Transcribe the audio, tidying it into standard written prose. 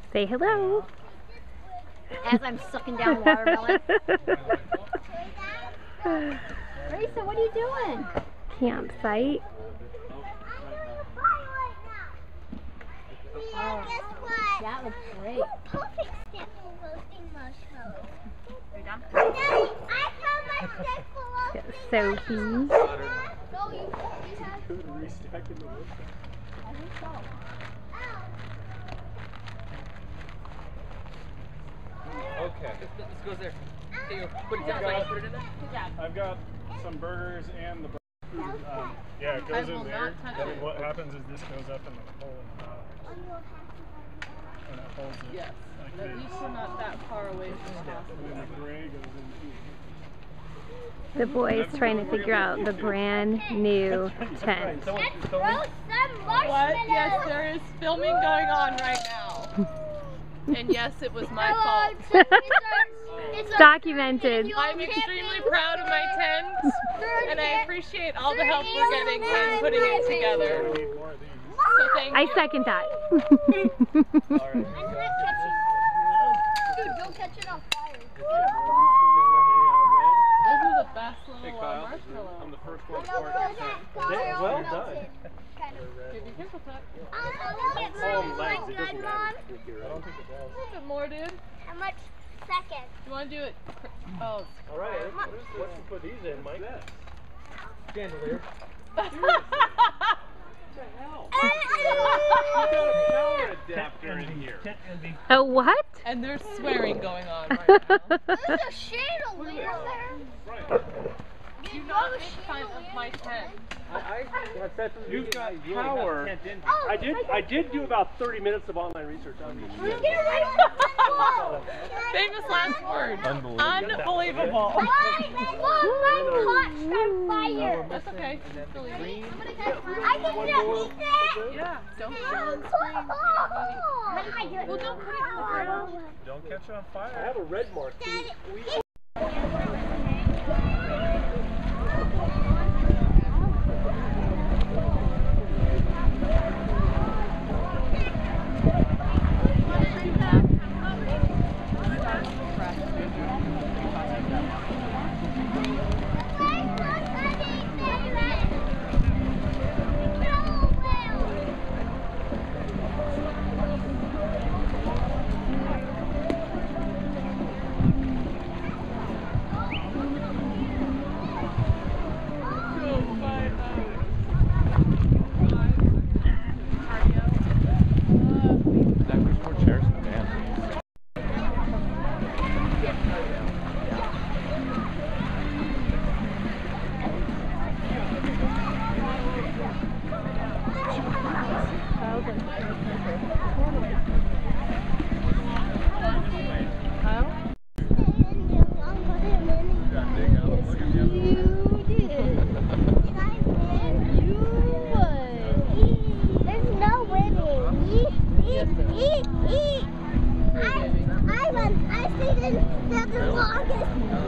Say hello. As I'm sucking down watermelon. Raisa, what are you doing? Campsite. Oh, that looks great. Perfect step for roasting marshmallows. You're done? Daddy, I found my step for roasting Sophie. marshmallows. No, you have. Could restack in the wood. I think so. Okay. This goes there. Here you go. Put it down so I can put it in there. Good job. I've got some burgers and the yeah, it goes in there. And what happens is this goes up in the hole in the house. And it holds it. Yes. Like At this. least we're not that far away from the house. And then the gray goes in here. The boys trying to figure out the brand new tent. Let's roast some What? marshmallows. Yes, there is filming going on right now. And yes, it was my fault. It's Documented. I'm extremely proud of my tent, and I appreciate all the help we're getting in putting it together. I need more of these. So thank I you. second that. I'm not catching. Dude, don't catch it on fire. Those are the best little Hey, Kyle, marshmallows. I'm the first one I know to well done. Okay, be careful, Todd. I'll get some legs, like it that, doesn't Mom. I don't think it does. A little bit more, dude. How much seconds? You want to do it? Oh. All right. Let's put these in, Mike. Chandelier. Power adapter in here. Oh, what? And there's swearing going on right now. There's a chandelier there. Right. Do not make fun of my tent. You've got power. I did do about 30 minutes of online research on these. Famous last word. Unbelievable. Unbelievable. Mom, my pot's on fire. That's okay. Believe it. I can just eat it. Yeah. Don't Oh. Well, don't put it on the ground. Don't catch it on I fire. have a red mark. I stayed in there the longest.